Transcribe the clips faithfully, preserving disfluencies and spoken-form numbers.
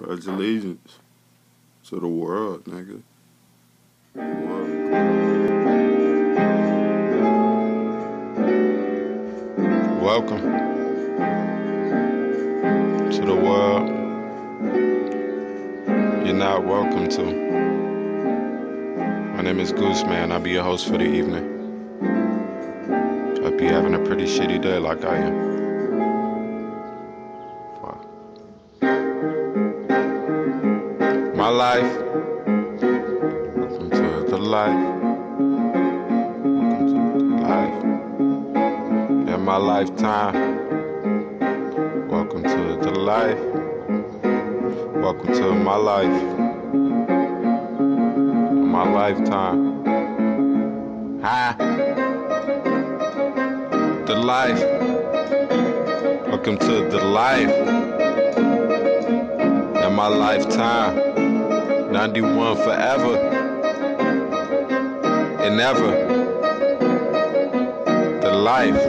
Pledge allegiance to the world, nigga. World. Welcome to the world you're not welcome to. My name is Goose, man. I'll be your host for the evening. Hope you're having a pretty shitty day like I am. Fuck. My life. Welcome to the life. Welcome to the life. In my lifetime. Welcome to the life. Welcome to my life. In my lifetime. Hi. The life. Welcome to the life. In my lifetime. ninety-one forever. And ever. The life.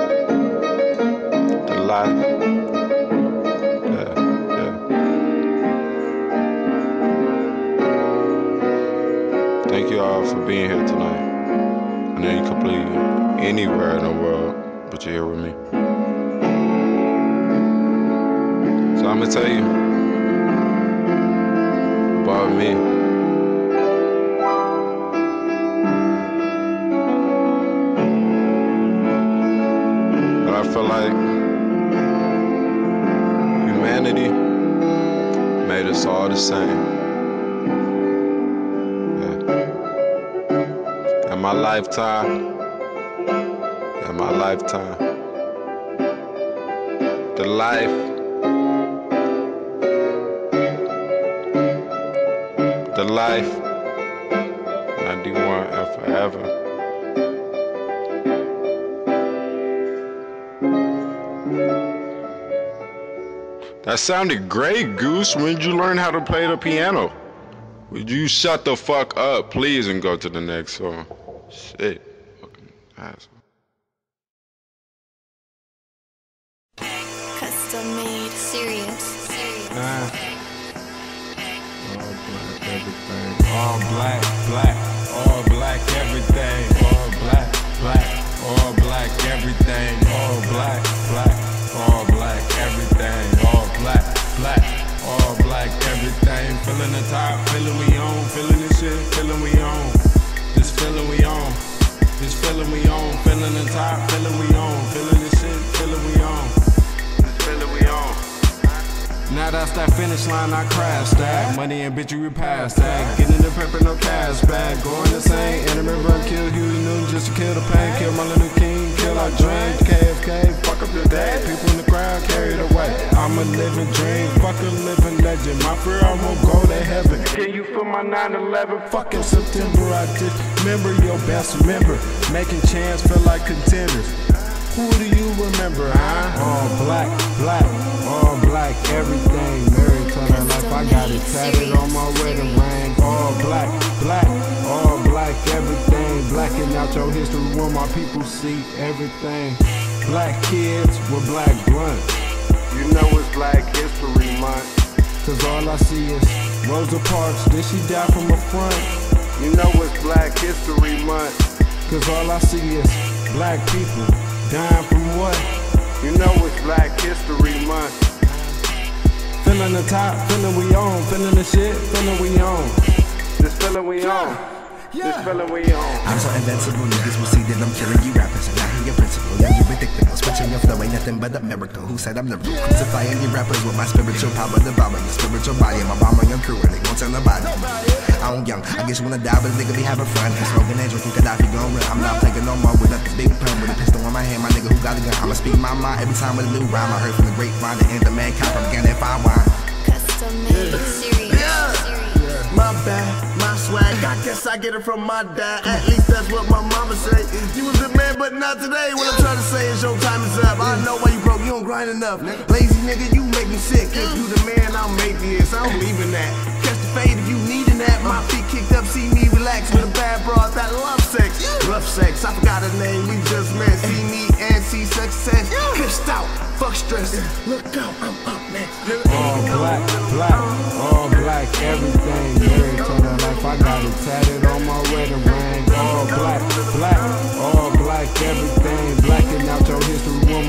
The life. Yeah, yeah. Thank you all for being here tonight. I know you could be anywhere in the world, but you're here with me. So I'm gonna tell you about me. But I feel like humanity made us all the same. Yeah. In my lifetime, in my lifetime, the life, the life, ninety-one and forever. That sounded great, Goose. When did you learn how to play the piano? Would you shut the fuck up, please, and go to the next song? Shit. Fucking asshole. Custom made, serious, serious. Uh, all black, everything. All black, black, all black, everything. All black, black, all black, everything. All black, black, all black, everything. All black, black, all black, everything. Feeling the top, feeling we on, feeling this shit, feeling we on. This feeling we on, this feeling we on. Feeling the top, feeling we on, feeling this shit, feeling we on. Now that's that finish line, I crash that. Money and bitch, you pass that. Getting the pepper, no cash back. Going insane, enemy run, kill Huey Newton just to kill the pain. Kill my little king, kill our dream. K F K, fuck up your dad. People in the crowd carried away. I'm a living dream, fuck a living legend. My fear, I won't go to heaven. Can you feel my nine eleven? Fucking September, I just remember your best member. Making chance feel like contenders. Who do you remember, huh? All black, black, all black, everything. Married to that life, I got it tatted on my wedding ring. All black, black, all black, everything. Blacking out your history where my people see everything. Black kids with black blunts. You know it's Black History Month. Cause all I see is Rosa Parks, did she die from the front? You know it's Black History Month. Cause all I see is black people. Dying from what? You know it's Black History Month. Feeling the top, feeling we on, feeling the shit, feeling we on. This feeling we on, this feeling we on. I'm so invincible, niggas will see that I'm killing you rappers. And I hear your principle, yeah, you predictable. Switching your flow ain't nothing but a miracle. Who said I'm lyrical? Crucifying you rappers with my spiritual power, devouring your spiritual body. My bomb on your crew and they won't tell nobody. I'm young, I guess you wanna die, but a nigga be having fun. And smoking and drinking Gaddafi gon' run. I'm not playing no more with this big pun. With a pistol in my hand, my nigga who got a gun. I'ma speak my mind every time with a new rhyme. I heard from the grapevine, the end of mankind, propaganda and fine wine. Custom made, serious, Yeah. serious. My bad, my swag, I guess I get it from my dad. At least that's what my mama say. You was a man, but not today. What I'm trying to say is your time is up. I know why you broke, you don't grind enough. Lazy nigga, you make me sick. If you the man, I'll make this. I don't believe in that. Catch the fade if you needin' that. My feet kicked up, see me relax with a bad broad that love sex. Rough sex, I forgot her name, we just met. See me and see success. Pissed out, fuck stress. Look out, I'm up next. All black, black.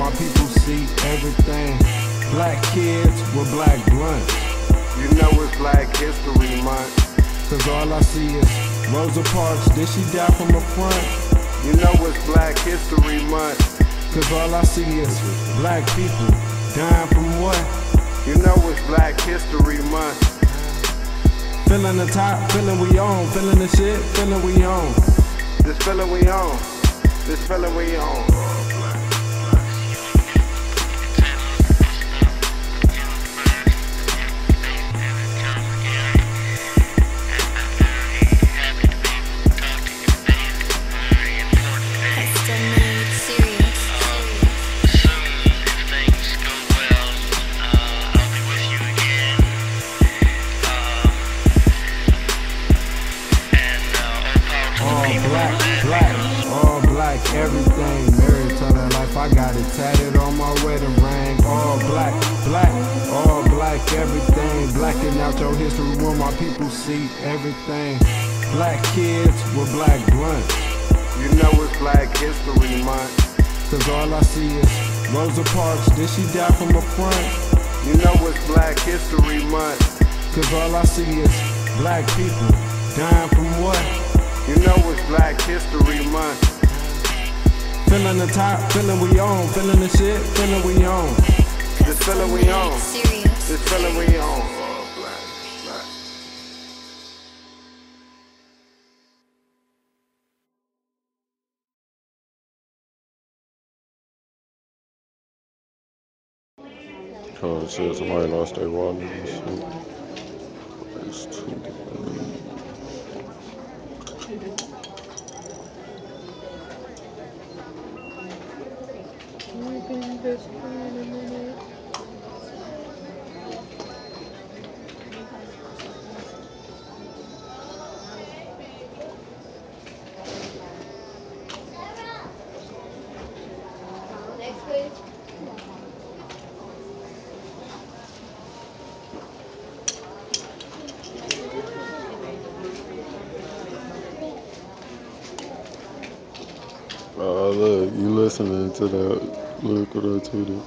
my people see everything. Black kids with black blunts. You know it's Black History Month. Cause all I see is Rosa Parks, did she die from the front? You know it's Black History Month. Cause all I see is black people dying from what? You know it's Black History Month. Feeling the top, feeling we on, feeling the shit, feeling we on. This feeling we on, this feeling we on. Everything, married to that life, I got it tatted on my wedding ring. All black, black, all black, everything. Blacking out your history where my people see everything. Black kids with black blunts. You know it's Black History Month. Cause all I see is Rosa Parks, did she die from the front? You know it's Black History Month. Cause all I see is black people dying from what? You know it's Black History Month. Feeling the top, feeling we on, feeling the shit, feeling we on. This feeling we on, this feeling we on. Oh shit, somebody lost their wallet and shit. It's too Oh, look, you listening to that. Look what I tweeted.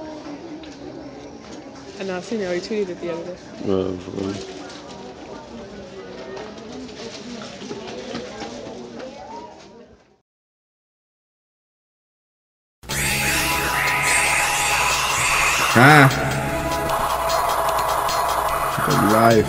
I know, I've seen it. I retweeted it the other day. Yeah, funny. Ah. Life.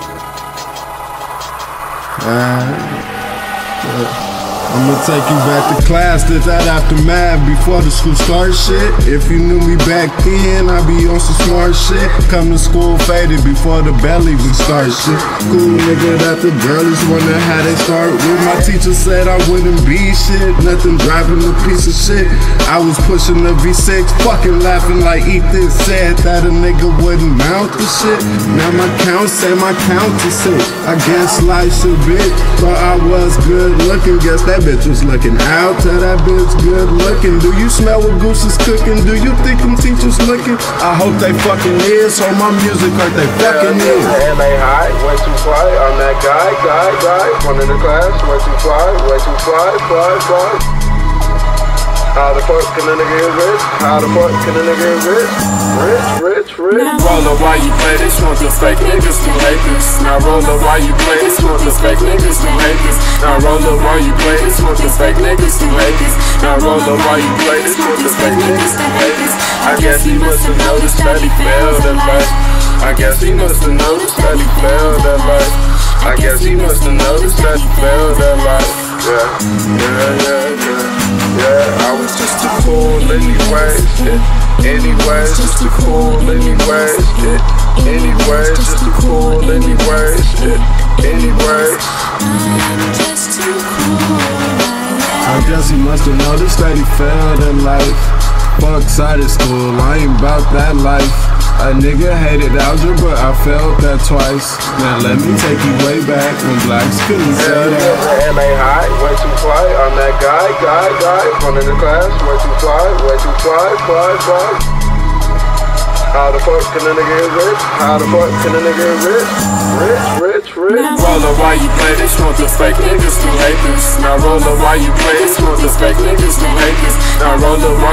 Ah. I'ma take you back to class, did that aftermath before the school start shit. If you knew me back then, I be on some smart shit. Come to school faded before the bell even start shit. Cool nigga that the girlies wonder how they start with. My teacher said I wouldn't be shit, nothing driving a piece of shit. I was pushing the V six, fucking laughing like eat this. Said that a nigga wouldn't mount the shit. Now my count say my count is six. I guess life's a bitch, thought I was good looking, guess that bitch was looking out. Tell that bitch good looking. Do you smell what Goose is cooking? Do you think them teachers looking? I hope they fucking is. So my music hurt they fucking is. L A high, way too fly. I'm that guy, guy, guy. One in the class, way too fly, way too fly, fly, fly. How the fuck can a nigga get rich? How the fuck can a nigga get rich? Rich, rich, rich. Roller, why you play this? Want the fake niggas to hate this. Now roller, why you play this? Want the fake niggas to hate this. Now roller, why you play this? Want the fake niggas to hate this. Now roller, why you play this? Want the fake niggas to hate this. I guess he must have noticed that he failed at life. I guess he must have noticed that he failed at life. I guess he must have noticed that he failed at life. Yeah, yeah, yeah, yeah. Yeah, I was just too cool anyways, yeah. Anyways, just too cool anyways, yeah. Anyways, just too cool anyways, yeah. Anyways. I guess he must have noticed that he failed in life. Fuck side of school, I ain't about that life. A nigga hated algebra, I felt that twice. Now let me take you way back when blacks couldn't say that. L A high, way too fly. I'm that guy, guy, guy. One in the class, way too fly, way too fly, fly, fly. How the fuck can a nigga get rich? How the fuck can a nigga get rich? Rich, rich, rich. Roller, why you play this? Want the fake niggas to hate this. Now roller, why you play this? Want the fake niggas to hate this. Now roller, why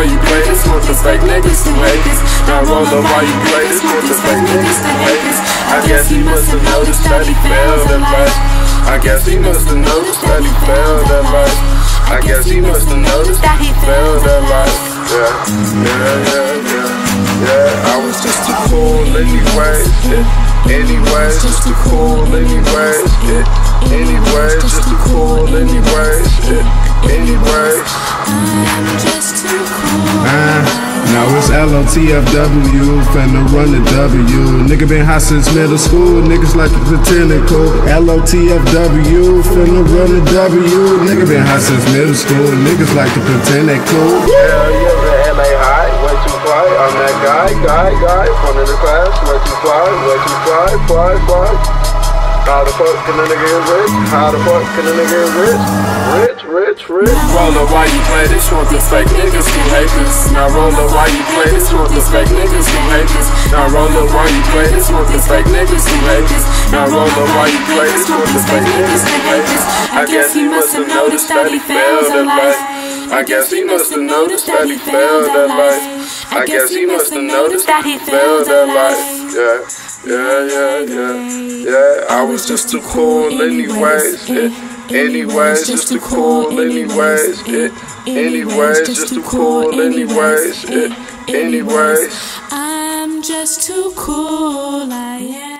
why you play this with the fake niggas who hate this. Now roller, why you play this with the fake niggas who hate this. I guess he must have noticed that he failed at life. I guess he must have noticed that he failed at life. I guess he must have noticed that he failed at life. Yeah, yeah, yeah, yeah, yeah. I was just too cool anyways. Yeah. Anyways, just too cool anyways. Yeah. Anyways, just too cool anyways. Yeah. Anyways. I'm just too cool. Uh. Now it's L O T F W, finna run the W. Nigga been hot since middle school, niggas like to pretend they cool. L O T F W, finna run the W. Nigga been hot since middle school, niggas like to pretend they cool. Hell yeah, the L A high, way too fly. I'm that guy, guy, guy, front of the class, way too fly, way too fly, fly, fly. How the fuck can a nigga get rich? How the fuck can a nigga get rich? Rich, rich, rich. Roller, why you play this with the fake niggas who hate this? Now roller, why you play this with the fake niggas who hate this? Now roller, why you play this with the fake niggas who hate this? Now roller, why you play this with the fake niggas who hate this? I guess he must have noticed that he failed at life. I guess he must have noticed that he failed at life. I guess he must have noticed that he failed at life. Yeah. Yeah, yeah, yeah, yeah. I was just too cool anyways. Yeah. Anyways, just too cool anyways. Yeah. Anyways, just too cool anyways. Yeah. Anyways. I'm just too cool, I am.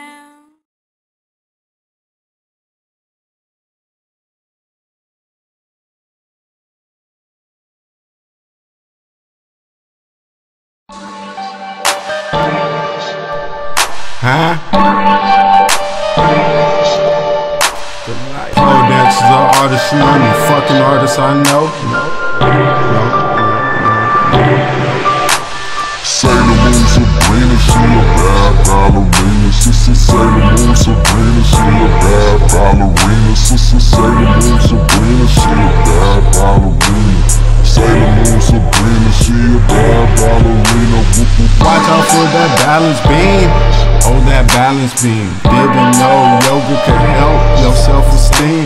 Huh? Pole dancers are artists, you know me. Fucking artists I know. No, no, no, no. Sailor Moon Sabrina, she a bad ballerina. Sister Sailor Moon Sabrina, she a bad ballerina. Sister Sailor Moon Sabrina, she a bad ballerina. Sailor Moon Sabrina, she a bad ballerina. Watch out for that balance beam. Oh, that balance beam. Didn't know yoga could help your self-esteem.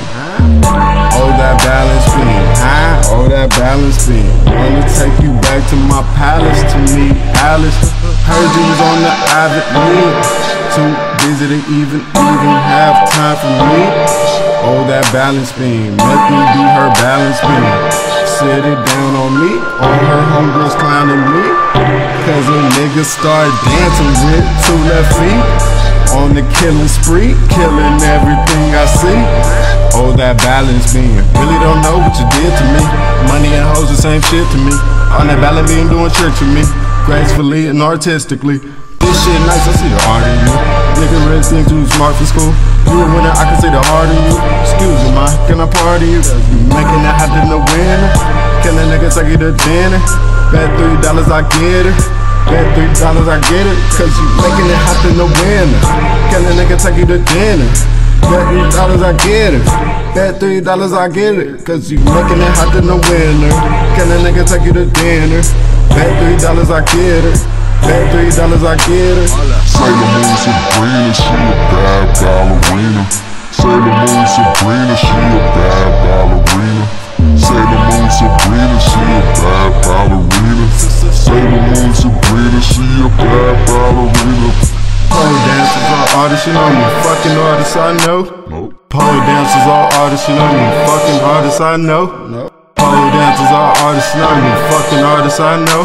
Oh, that balance beam, huh? Oh, that balance beam. Wanna take you back to my palace, to me, Alice. Heard you was on the avid lead. Too busy to even, even have time for me. Oh, that balance beam. Let me be her balance beam. Sit it down on me. All her homegirls clowning me. Cause a nigga start dancing with two left feet. On the killing spree, killing everything I see. Oh, that balance beam. Really don't know what you did to me. Money and hoes the same shit to me. On that balance beam doing tricks with me. Gracefully and artistically. This shit nice, I see the art in you. Nigga really think you smart for school. You a winner, I can see the heart in you. Excuse me, ma, can I party you? You making that happen to winner. Can a nigga take you to dinner? Bet three dollars I get it. Bet three dollars I get it. Cause you making it happen to winner. Can a nigga take you to dinner? Bet three dollars I get it. Bet three dollars I get it. Cause you making it happen to winner. Can a nigga take you to dinner? Bet three dollars I get it. Bet three dollars I get it. Sailor Moon Sabrina, she a bad ballerina. Sailor Moon Sabrina, she a bad ballerina. Sailor Moon Sabrina, she a bad ballerina. Sailor Moon Sabrina, she a bad ballerina. Pole dancers are artists, you know me. Fucking artists I know. Nope. Pole dancers are artists, you know me. Fucking artists I know. Nope. Pole dancers are artists, you know me. Fucking artists I know.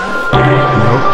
Nope.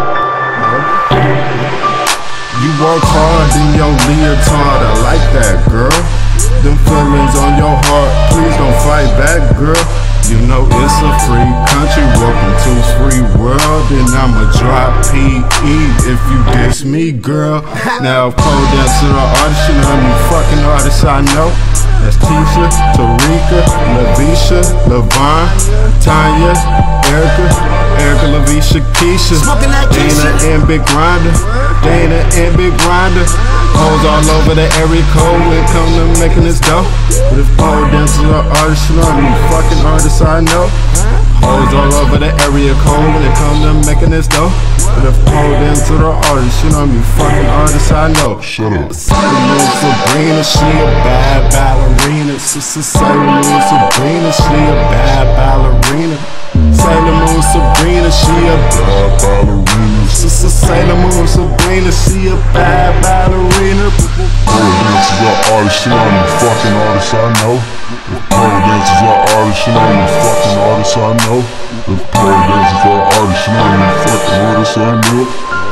You work hard in your leotard, I like that, girl. Them feelings on your heart, please don't fight back, girl. You know it's a free country, welcome to free world. And I'ma drop P E if you diss me, girl. Now pole dancer or artist, you know me, fucking artists I know. That's Tisha, Tarika, Lavisha, Lavon, Tanya, Erica, Erica, Lavisha, Keisha, Dana and Big Grinder, Dana and Big Grinder. Hoes all over the area code when it come to making this dough. But if pole dancers or artists, you know me, fucking artists I know. Hoes all over the area code when it come to making this dough. But if pole dancers or artists, you know me, fucking artists I know. Shut up. Sailor Moon Sabrina, she a bad ballerina. Sister Sailor Moon Sabrina, she a bad ballerina. Sailor Moon Sabrina, she artists I know. If pole dancers are artists, you know you fucking artists I know. If pole dancers are artists, you know you fucking artists I know.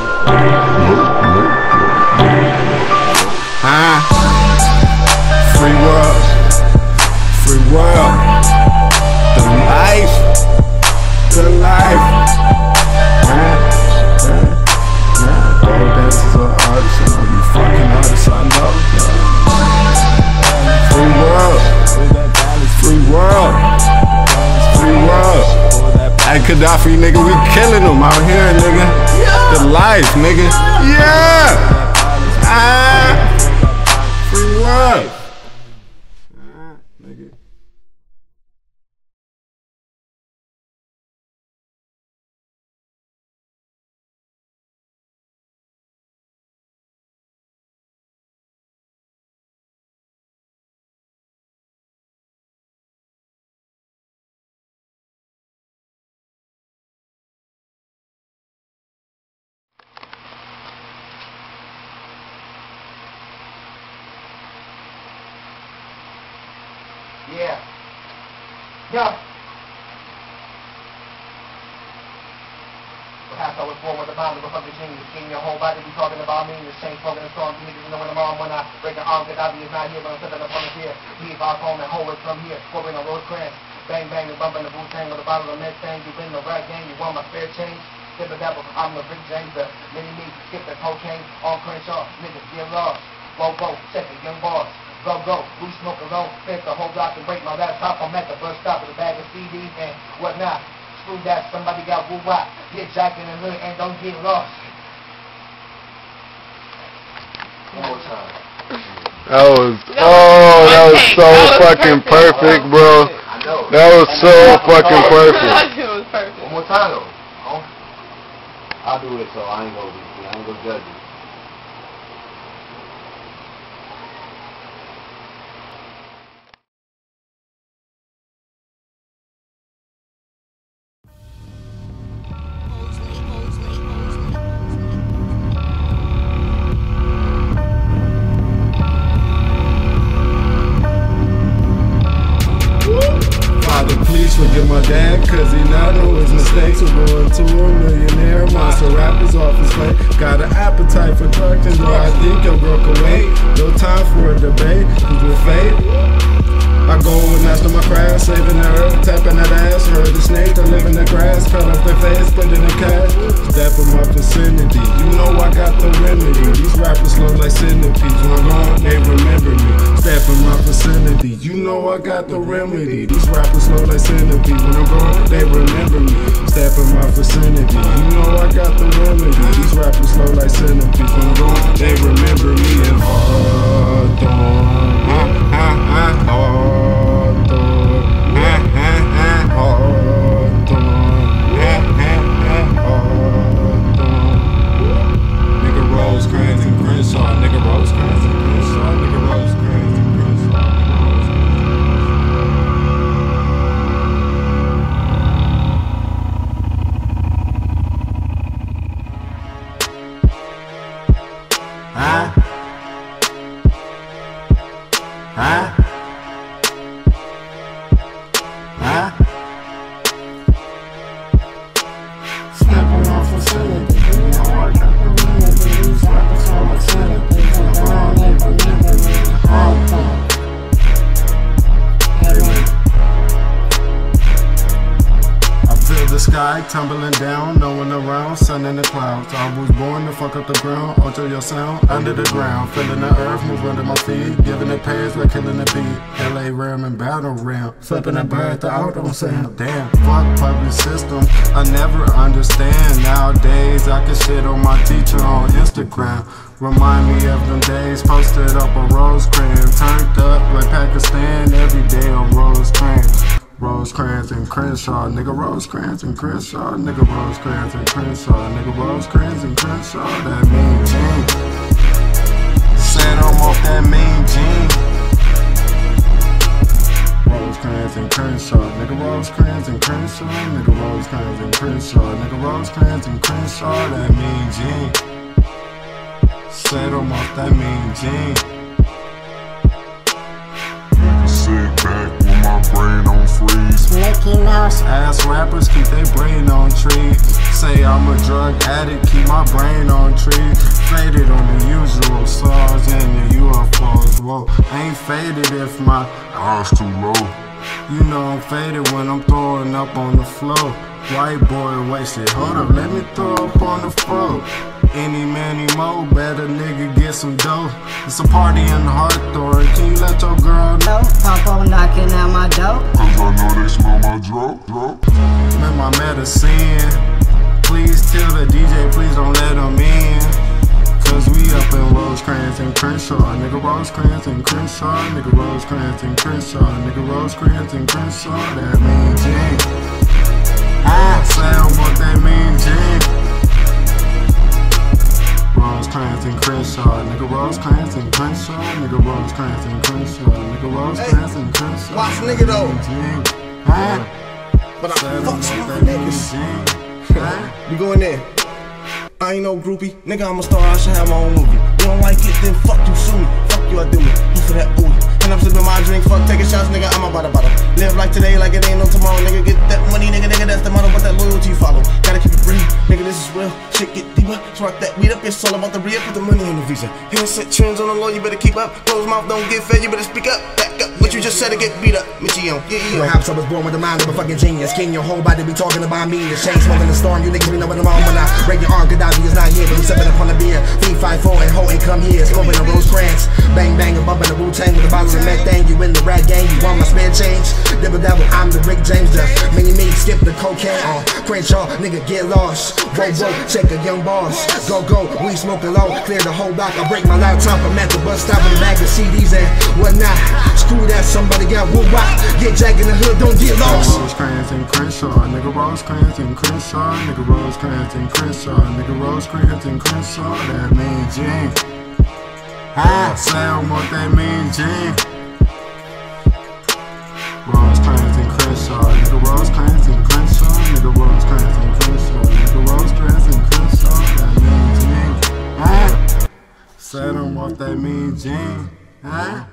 Huh? Free world, free world. The life, the life. Huh? Huh? Huh? Pole dancers are artists, you know you fucking artists I know. Free world, free world, free world. Hey Gaddafi, nigga, we killing them out here, nigga. The life, nigga. Yeah. Ah. Free world. Ah, nigga. Yeah. Yeah. Perhaps I was born with a mind of a fucking genius. Getting your whole body be talking about me. The same spoken and song. You niggas know when I'm on when I break an arm. Gaddafi is not here, but I'm stepping up on the pier. Leave our home and hold it from here. Scoring on road cramps. Bang bang and bumping the Wu-Tang with the bottle of next thing. You win the rap game. You want my fair change. Skip the devil. I'm the Rick James. The mini me. Skip the cocaine. On Crenshaw. Niggas get lost. Go go. Check the young boss. Go, go, we smoke alone, face the whole block and break my laptop. I'm at the bus stop with a bag of C Ds and whatnot. Screw that, somebody got woo-wop. Get jack in the hood and don't get lost. One more time. That was, oh, that was so fucking perfect, bro. I know. That was so fucking perfect. It was perfect. One more time, though. Oh. I'll do it, so I ain't gonna be, I ain't gonna judge you. Please forgive my dad, cause he not know his mistakes. We're going to a millionaire, monster rappers off his plate. Got an appetite for drugs, and though I think your girl can wait. No time for a debate, cause we're fate. I go and master my craft, saving the earth, tapping that ass. Heard the snake, I live in the grass, cut off their face, put in the cash. Step in my vicinity, you know I got the remedy. These rappers slow like centipedes, when I'm gone, they remember me. Step in my vicinity, you know I got the remedy. These rappers slow like centipedes, when I'm gone, they remember me. Step in my vicinity, you know I got the remedy. These rappers slow like centipedes, when I'm gone, they remember me. And Hawthorne, ah, ah, ah, Hawthorne. Huh? Huh? Huh? Stepping off facility, you know I got the remedy. These rappers all like centipedes, and the wrong nigga remember me. Hawthorne. I feel the sky tumbling down, no one around, sun in the clouds. I was born to fuck up the ground, alter your sound under the ground. Feeling the earth move under my feet, giving it pairs like killing the beat. L A ram and battle ram, flipping a bird, the out don't sound. Damn, fuck public system, I never understand. Nowadays I can shit on my teacher on Instagram. Remind me of them days, posted up a Rosecrans, turned up like Pakistan every day on Rosecrans. Rosecrans and Crenshaw, nigga Rosecrans and Crenshaw, nigga Rosecrans and Crenshaw, nigga Rosecrans and Crenshaw, that mean gene. Said I'm off that mean gene. Rosecrans and Crenshaw, nigga Rosecrans and Crenshaw, nigga Rosecrans and Crenshaw, nigga Rosecrans and Crenshaw, that mean gene. Said I'm off that mean gene. brain on freeze. Mickey Mouse ass rappers keep their brain on trees. Say I'm a drug addict, keep my brain on trees. Faded on the usual stars and the U F Os. Whoa, ain't faded if my eyes too low. You know I'm faded when I'm throwing up on the floor. White boy wasted, hold up, let me throw up on the floor. Any many mo, better nigga get some dough. It's a party in Hawthorne, can you let your girl know? Papa knocking at my door. Cause I know they smell my drop, drop. Man, my medicine. Please tell the D J, please don't let him in. Cause we up in Rosecrans and Crenshaw. Nigga Rosecrans and Crenshaw. Nigga Rosecrans and Crenshaw. Nigga Rosecrans and Crenshaw. That mean G. I say what that mean G. Rosecrans and Crenshaw, nigga Rosecrans and Crenshaw, nigga Rosecrans and Crenshaw, nigga Rosecrans and Crenshaw. Watch nigga though. But I fuck some niggas. We going there. I ain't no groupie. Nigga, I'm a star, I should have my own movie. You don't like it, then fuck you, sue me. Fuck you, I do me. You for that ooh. And I'm sipping my drink, fuck taking shots, nigga, I'm about to bottle. Live like today, like it ain't no tomorrow, nigga. Get that money, nigga, nigga, that's the motto, but that loyalty follow. Gotta keep it real, nigga, this is real. Shit get deeper, spark that weed up, it's all about the real. Put the money on the visa. Here set trends on the law, you better keep up. Close mouth, don't get fed, you better speak up. Back up, what you just said to get beat up. Mitchie on, yeah, yeah. Perhaps I was born with the mind of a fucking genius. King, your whole body be talking about me. The chain smoking the storm, you niggas be know what I'm on when I break your arm. Gaddafi is not here, but I'm sipping up on the beer. three five four and ho ain't come here. Smoking a Rosecrans. Bang bang and bumping the Wu-Tang with a bottle of methane. You in the rat gang, you want my spare change. Devil devil, I'm the Rick James, the mini me, skip the cocaine. Uh, Crenshaw, nigga get lost. Whoa whoa, check a young boss. Go go, we smoking low, clear the whole block. I break my laptop, I'm at the bus stop with a bag of C Ds and whatnot. Screw that, somebody got woo wop. Get jack in the hood, don't get lost. Rosecrans and Crenshaw, nigga Rosecrans and Crenshaw, nigga Rosecrans and Crenshaw, nigga Rosecrans and Crenshaw. That mean G. I say what that mean G. Rosecrans and Crenshaw, nigga Rosecrans and Crenshaw, nigga Rosecrans and Crenshaw, nigga Rosecrans and Crenshaw. That mean G. I say what that mean G. Huh?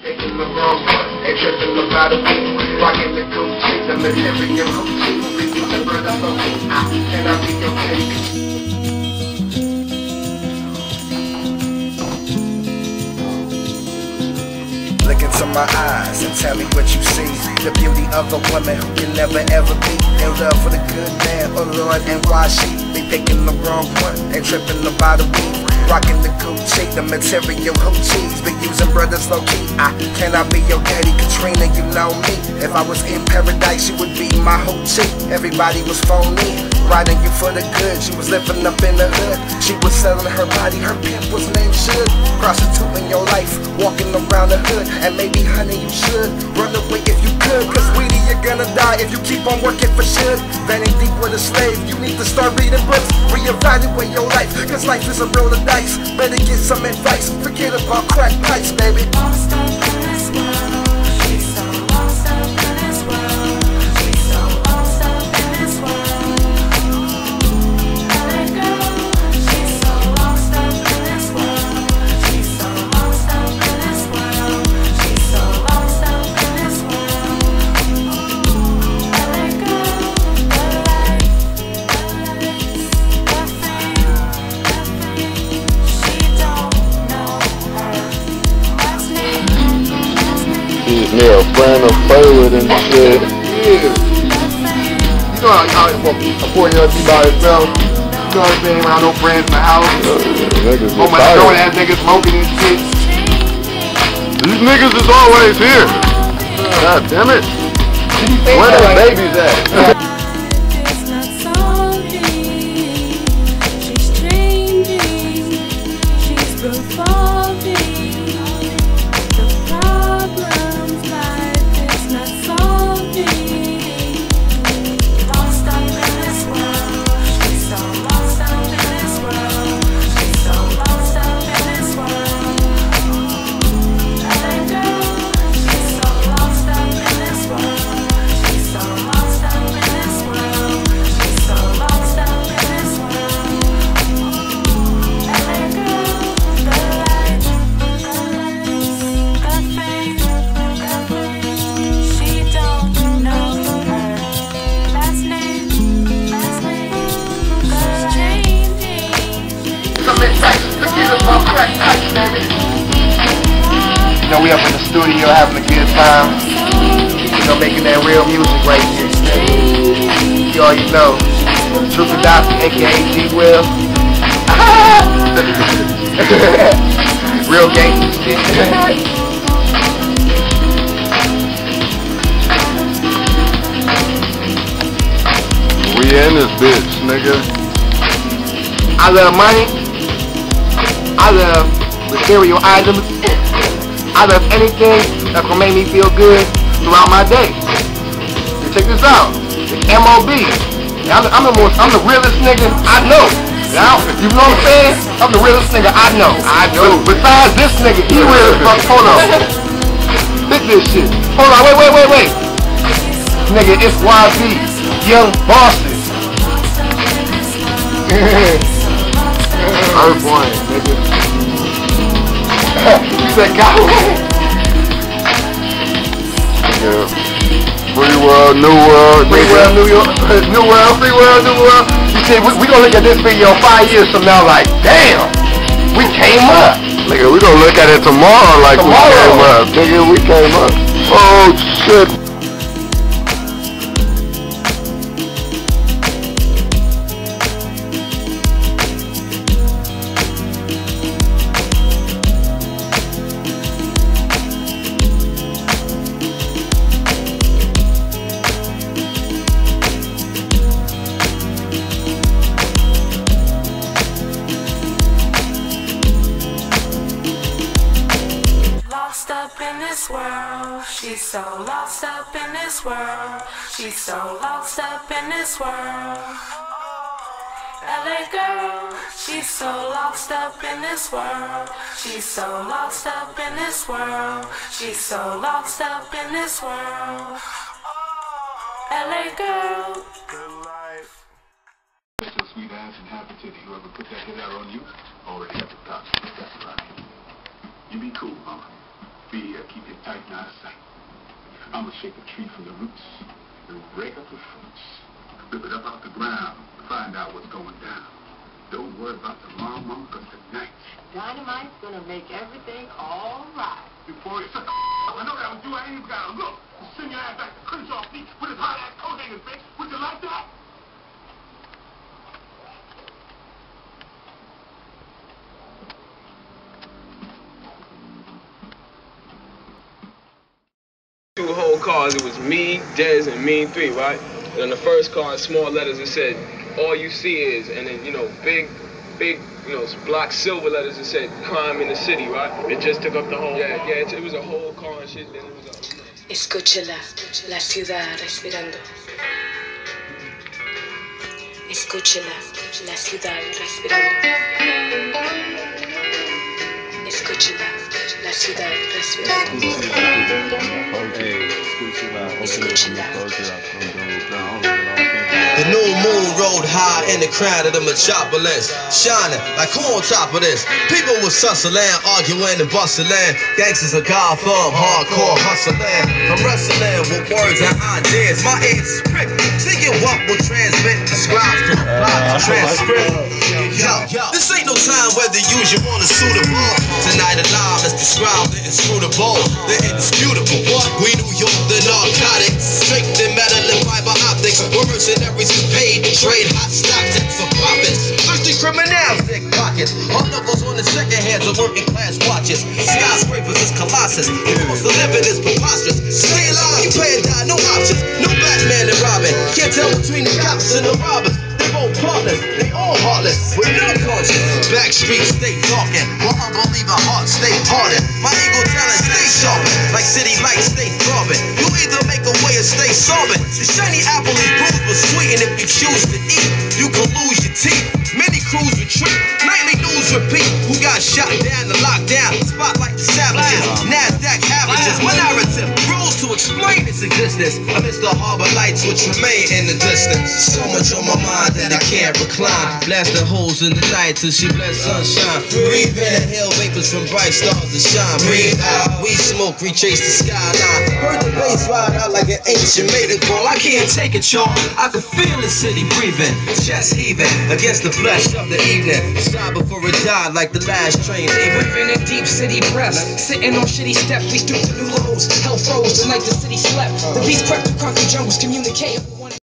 Taking the wrong one, ain't tripping about a beat. Rocking the Gucci, the material Gucci. Using brothers so cheap, I cannot be your cake. Look into my eyes and tell me what you see. The beauty of a woman who can never ever be in love with a good man. Oh Lord, and why she be picking the wrong one and tripping about a weed. Rocking the Gucci, the material hoochies. Be using brothers low key. I cannot be your daddy, Katrina, you know me. If I was in paradise, you would be my hoochie. Everybody was phony, riding you for the good. She was living up in the hood. She was selling her body, her pimp was named Should. Prostituting your life, walking around the hood. And maybe, honey, you should run away if you could. Cause sweetie, you're gonna die if you keep on working for should. Vanning deep with a slave, you need to start reading books. Reevaluate your life, cause life is a roll of dice. Better get some advice, forget about crack pipes, baby. Lost up in this world, she's so lost up in this world. She's so lost up in this world. Let go. She's so lost up in this world. She's so lost up in this world. She's so lost up in this world. Let go. The light, the lights, the fame, the fame. She don't know her last name. She's near a friend or play with and shit. Yeah. You know how, how a four-year-old be by himself. You know what I'm saying? Around no friends in the house. Niggas Oh my God, ass niggas smoking and shit. These niggas is always here. God damn it. Where the babies at? It's not solving. She's changing. She's revolving. The problems life is not solving. Lost up in this world. She's so lost up in this world. She's so lost up in this world. Let go. She's so lost up in this world. She's so lost up in this world. She's so lost up in this world. Let go. The light, the lights, the fame, the fame. She don't know her last name, last name. She's changing. Some advice, forget about crack pipes, baby. You know, we up in the studio having a good time. You know, making that real music right here. You already know. Truth Adopted, aka G Will. Real gangster shit. We in this bitch, nigga. I love money. I love material items. I love anything that can make me feel good throughout my day. And check this out. It's M O B. I'm the, I'm the most, I'm the realest nigga I know. Now, you know what I'm saying? I'm the realest nigga I know. I know. But besides this nigga, he real as fuck. Hold on. Look this shit. Hold on, wait, wait, wait, wait. Nigga, it's Y B. Young bosses. Earth one, nigga. You said God. Yeah. Free world, new world, Free nigga. world, New York, new world, free world, new world. You see, we, we gonna look at this video five years from now like, damn, we came up. Nigga, we gonna look at it tomorrow like Tomorrow. we came up. Nigga, we came up. Oh, shit. Lost up in this world, she's so lost up in this world. She's so lost up in this world. L A girl, she's so lost up in this world. She's so lost up in this world. She's so lost up in this world. L A girl. That's a sweet ass and happy titty. Whoever put that hit out on you already have the top. That's right. You be cool, huh? Be here, keep it tight and out of sight. I'm gonna shake a tree from the roots and break up the fruits. Rip it up out the ground, find out what's going down. Don't worry about tomorrow, mama, because tonight Dynamite's gonna make everything all right. before it's a I know that was you, I ain't even gotta look. Send your ass back to Crenshaw Beach with his hot ass coat hanging face. Would you like that? Two whole cars, it was me, Dez, and Mean Three, right? And on the first car, in small letters, it said, all you see is, and then, you know, big, big, you know, block silver letters, it said, crime in the city, right? It just took up the whole Yeah, car. yeah, it, it was a whole car and shit, then it was a, you know. Escúchala, la ciudad respirando. Escúchala, la ciudad respirando. Escúchala, la ciudad respirando. The new moon rode high in the crown of the metropolis, shining like who on top of this? People was hustling, arguing and bustling. Gangsters of God from hardcore hustling. I'm wrestling with words and ideas. My head's strict. Thinking what will transmit, describe to the plot, transcript. Yo, this ain't no time whether use your own or suitable. Tonight alive, let's describe the inscrutable, the indisputable. We New York, the narcotics, straight the metal and fiber optics. We're mercenaries who paid to trade hot stock tips for profits. Thirsty criminals, thick pockets. Our knuckles on the second hands of working class watches. Skyscrapers is colossus. The cost of living is preposterous. Stay alive, you pay or die, no options. No Batman and Robin. Can't tell between the cops and the robbers. They both partners, they all heartless, with no conscience. Backstreet stay talking, while unbeliever hearts stay hardened. My ego talent stay sharpened, like city lights stay throbbing. You either make a way or stay solvent. The shiny apple is bruised but sweet, and if you choose to eat, you can lose your teeth. Many crews retreat, nightly news repeat. Who got shot down to lockdown? Spotlight the savages, NASDAQ averages. My narrative rules to explain its existence amidst the harbor lights which remain in the distance. So much on my mind that I can't recline. Blasting holes in the night till she bless sunshine. Breathe in, inhale vapors from bright stars to shine. Breathe out, we smoke, retrace the skyline. Heard the bass ride out like an ancient maiden call. I can't take it, y'all. I can feel the city breathing, chest heaving against the flesh of the evening. Sigh before it died like the last train leaving. Living in deep city breaths, sitting on shitty steps. We stoop to new lows. Hell froze the night the city slept. The beast crept through concrete jungles, communicate.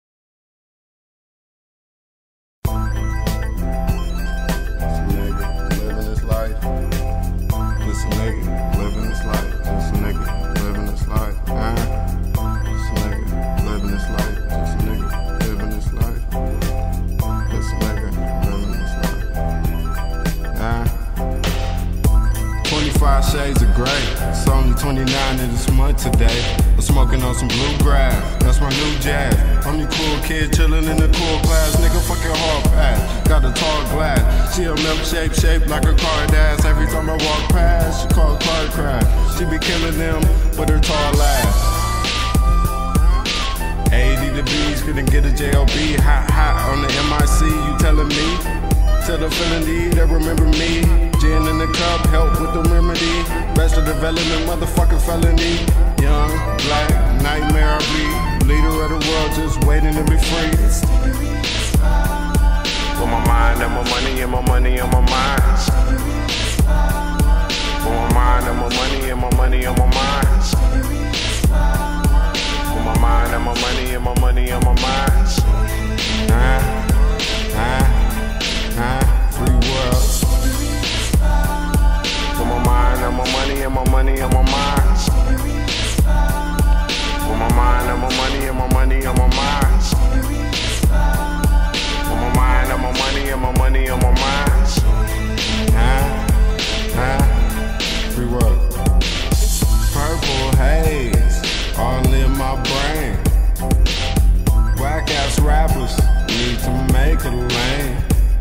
Shades of gray. It's only twenty-nine in this month today. I'm smoking on some bluegrass. That's my new jazz. I'm the cool kid chilling in the cool class. Nigga, fuck your hard pass. Got a tall glass. She a milkshake shaped like a car dash. Every time I walk past, she calls car crash. She be killing them with her tall ass. eighty degrees, couldn't get a J O B. Hot, hot on the M I C. You telling me? Tell the felony that remember me. Gin in the cup, help with the remedy. Best of development, motherfucking felony. Young, black, nightmare I be. Leader of the world, just waiting to be free. For my mind and my money and my money and my mind. For my mind and my money and my money and my mind. For my mind and my money and my money and my mind. Uh, uh. Huh? Free world. For my mind and my money and my money and my mind. For my mind and my money and my money and my mind. For my mind and my money and my money and my mind. Huh? Huh? Free world. Purple haze all in my brain. Whack ass rappers need to make a lane.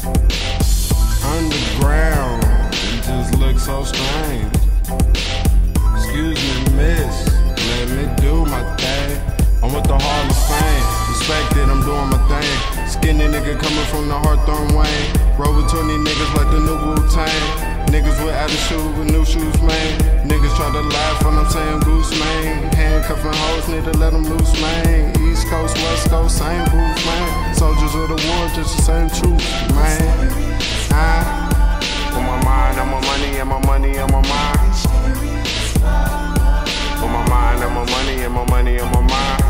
Underground, it just looks so strange. Excuse me, miss, let me do my thing. I'm with the Hall of Fame, respect it, I'm doing my thing. Skinny nigga coming from the Hawthorne Wayne. Roll with twenty niggas like the new Wu-Tang. Niggas with attitude with new shoes, man. Niggas try to laugh when I'm saying goose, man. Handcuffing hoes, need to let them loose, man. East Coast, West Coast, same booth, man. Soldiers of the war, just the same truth, man. Ah, on my mind, on my money, and my money on my mind. On my mind, on my money, and my money on my mind.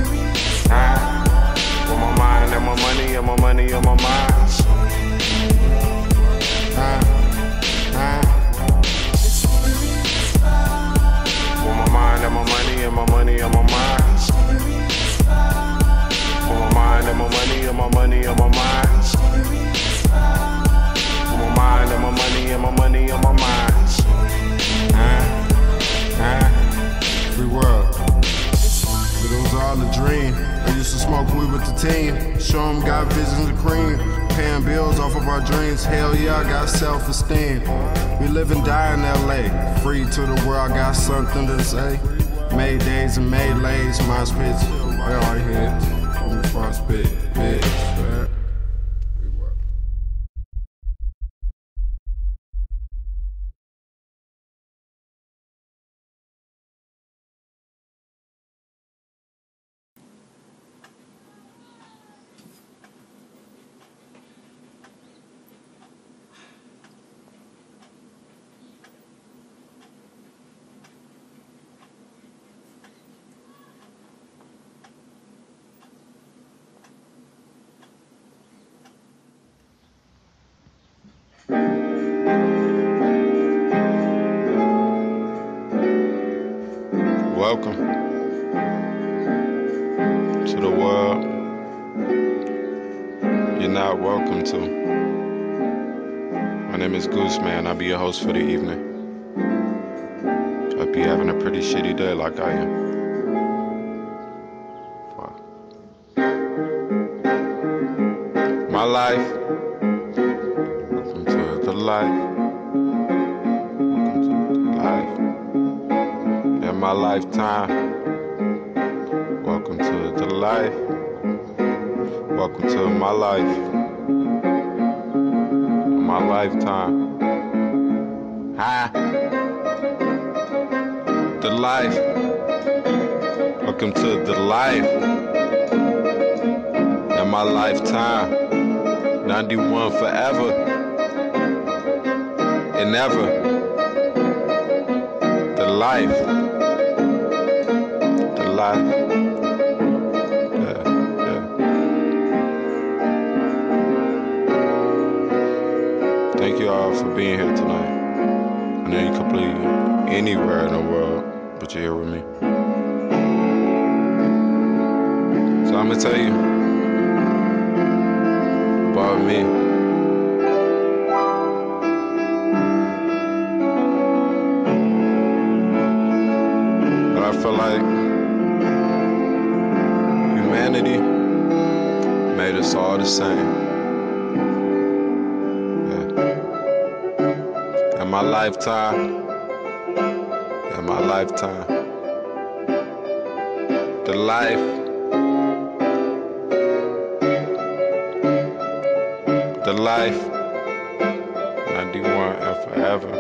Ah, on my mind, and my money, and my money on my mind. Ah, ah. On my mind, and my money, and my money on my mind. On my mind, and my money, and my money on my mind. On my mind, and my money, and my money on my mind. Ah, ah. Free world. But it was all a dream. I used to smoke weed with the team. Show them got visions of cream. Paying bills off of our dreams. Hell yeah, I got self-esteem. We live and die in L A. Free to the world, I got something to say. Made days and made lays. My spits, well, I hit. Before I spit, bitch. Welcome to the world you're not welcome to. My name is Goose, man. I'll be your host for the evening. Hope you're having a pretty shitty day like I am. Fuck. My life. Welcome to the life. My lifetime. Welcome to the life. Welcome to my life. My lifetime. Hi. The life. Welcome to the life. And my lifetime. ninety-one forever. And ever. The life. Life. Yeah, yeah. Thank you all for being here tonight. I know you could be anywhere in the world, but you're here with me. So I'm gonna tell you about me. But I feel like humanity made us all the same. Yeah. In my lifetime, in my lifetime, the life, the life, ninety-one and forever.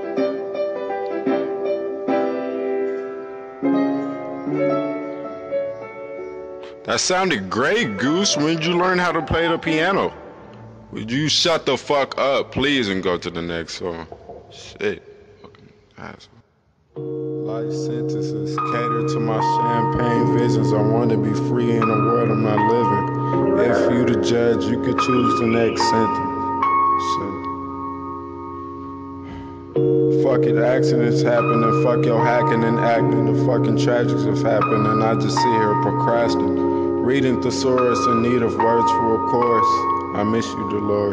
That sounded great, Goose. When did you learn how to play the piano? Would you shut the fuck up, please, and go to the next song? Shit. Fucking asshole. Life sentences cater to my champagne visions. I want to be free in a world I'm not living. If you the judge, you could choose the next sentence. Shit. Fuck it, accidents happen, and fuck your hacking and acting. The fucking tragics have happened, and I just sit here procrastinating. Reading thesaurus in need of words for a chorus. I miss you, Dolores.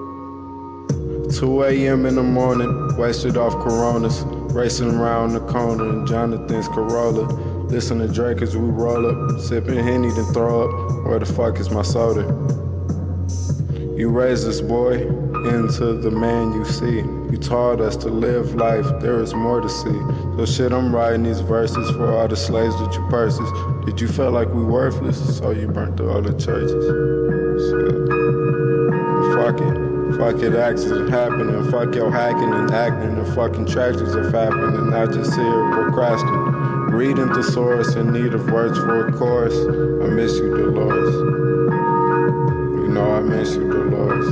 two a m in the morning, wasted off Coronas, racing around the corner in Jonathan's Corolla. Listen to Drake as we roll up, sipping Henny to throw up. Where the fuck is my soda? You raised us, boy, into the man you see. You taught us to live life, there is more to see. So shit, I'm writing these verses for all the slaves that you purses. Did you feel like we worthless? So you burnt through all the churches. Shit. Fuck it. Fuck it, accidents happening. Fuck your hacking and acting. The fucking tragedies have happened, and I just sit here procrastinating. Reading thesaurus in need of words for a chorus. I miss you, Dolores. You know I miss you, Dolores.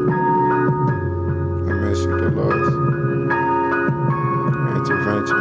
I miss you, Dolores. Intervention.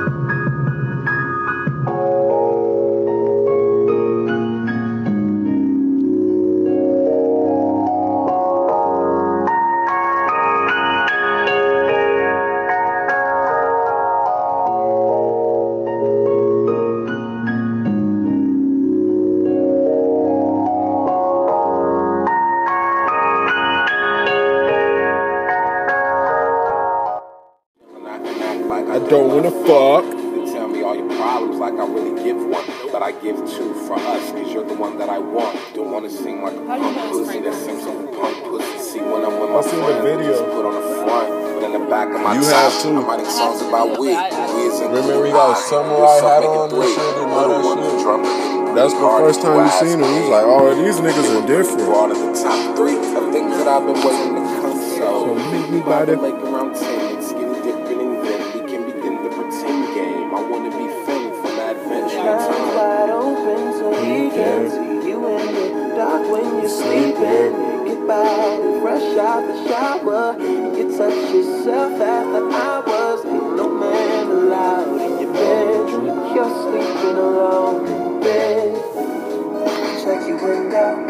I don't wanna fuck. You tell me all your problems like I really give one, but I give two for us, cause you're the one that I want. Don't wanna seem like a punk pussy that seems like a punk pussy. See when I'm with my I seen the video. put on the front, but in the back of my You top, have too. I'm writing songs about weed. Remember we got a samurai hat on and shit and all that shit? That's the first time you seen him. He's like, oh, these niggas are different. Brought in the top three of things that I've been waiting to come. So meet me by the like around ten, skinny dipping and then we can begin the pretend game. I wanna be free from adventure time. Wide open so he can see you in the dark when you're sleeping. Get by and fresh out the shower. You touch yourself after hours. Ain't no man allowed in your bedroom. You're sleeping alone in bed. Check your window.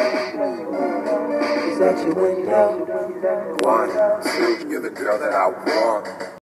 Is that your window? One, two, you're the girl that I want.